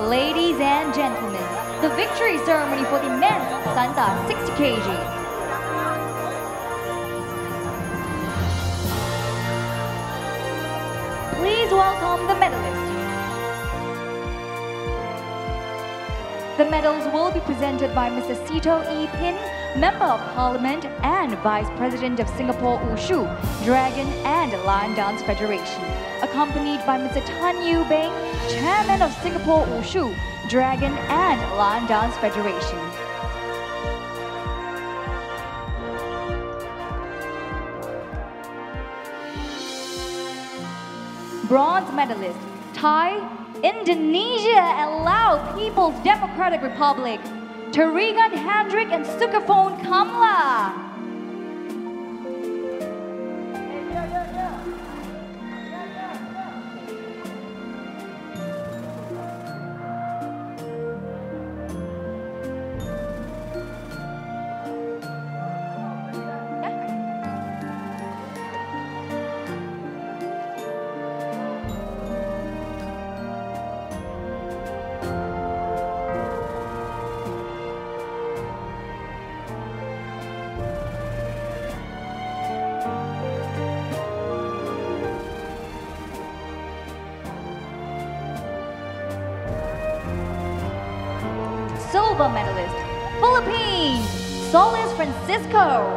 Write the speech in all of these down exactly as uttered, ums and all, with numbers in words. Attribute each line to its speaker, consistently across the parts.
Speaker 1: Ladies and gentlemen, the victory ceremony for the men's Sanda sixty kilograms. Please welcome the medalists. The medals will be presented by Mister Sito E. Pin, Member of Parliament and Vice President of Singapore Wushu, Dragon and Lion Dance Federation, accompanied by Mister Tan Yu Beng, Chairman of Singapore Wushu, Dragon and Lion Dance Federation. Bronze medalist, Thai, Indonesia and Laos People's Democratic Republic, Tarigan Hendrik and Sukaphone Kamla. Silver medalist, Philippines, Solis Francisco.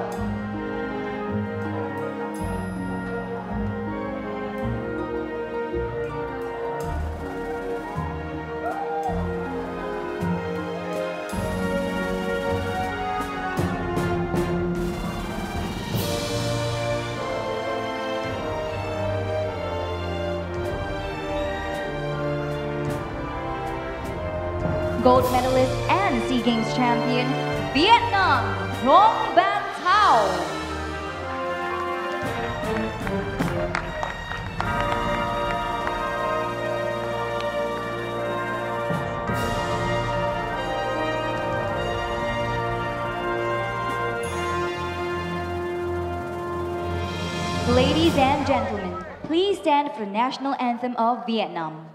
Speaker 1: Gold medalist and SEA Games champion, Vietnam, Trong Van Thao. Ladies and gentlemen, please stand for the national anthem of Vietnam.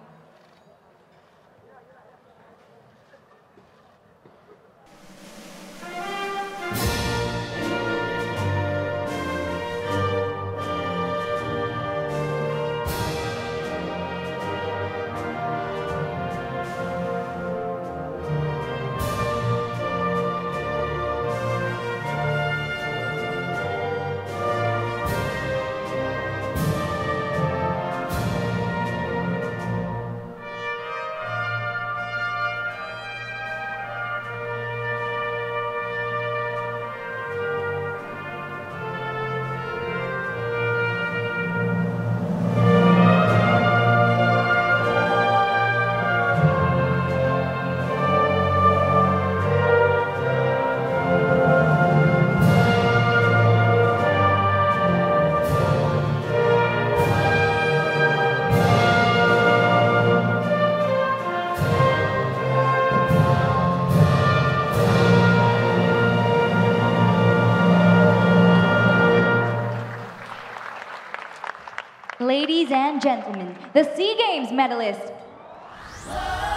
Speaker 1: Ladies and gentlemen, the SEA Games medalists.